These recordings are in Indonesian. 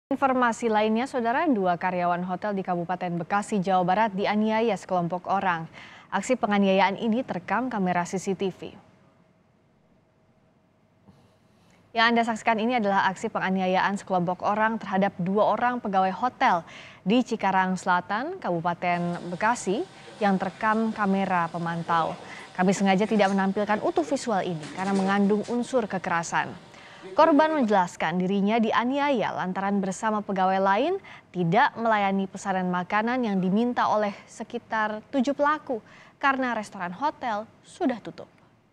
Informasi lainnya, saudara, dua karyawan hotel di Kabupaten Bekasi, Jawa Barat dianiaya sekelompok orang. Aksi penganiayaan ini terekam kamera CCTV. Yang Anda saksikan ini adalah aksi penganiayaan sekelompok orang terhadap dua orang pegawai hotel di Cikarang Selatan, Kabupaten Bekasi yang terekam kamera pemantau. Kami sengaja tidak menampilkan utuh visual ini karena mengandung unsur kekerasan. Korban menjelaskan dirinya dianiaya lantaran bersama pegawai lain tidak melayani pesanan makanan yang diminta oleh sekitar 7 pelaku karena restoran hotel sudah tutup.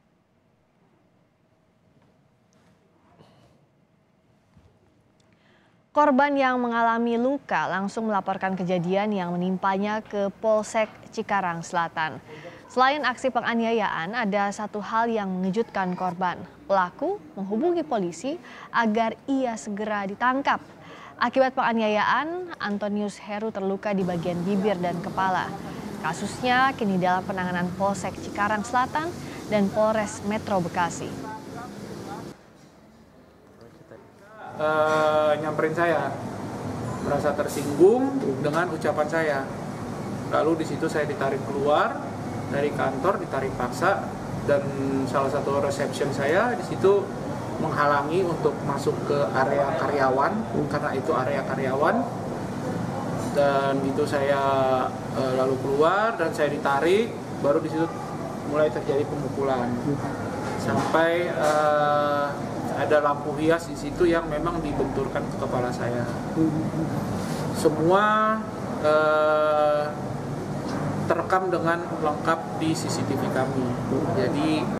Korban yang mengalami luka langsung melaporkan kejadian yang menimpanya ke Polsek Cikarang Selatan. Selain aksi penganiayaan, ada satu hal yang mengejutkan korban. Pelaku menghubungi polisi agar ia segera ditangkap. Akibat penganiayaan, Antonius Heru terluka di bagian bibir dan kepala. Kasusnya kini dalam penanganan Polsek Cikarang Selatan dan Polres Metro Bekasi. Nyamperin saya, merasa tersinggung dengan ucapan saya. Lalu di situ saya ditarik keluar dari kantor, ditarik paksa, dan salah satu resepsion saya di situ menghalangi untuk masuk ke area karyawan karena itu area karyawan. Dan itu saya lalu keluar dan saya ditarik, baru di situ mulai terjadi pemukulan sampai ada lampu hias di situ yang memang dibenturkan ke kepala saya. Semua terekam dengan lengkap di CCTV kami. Jadi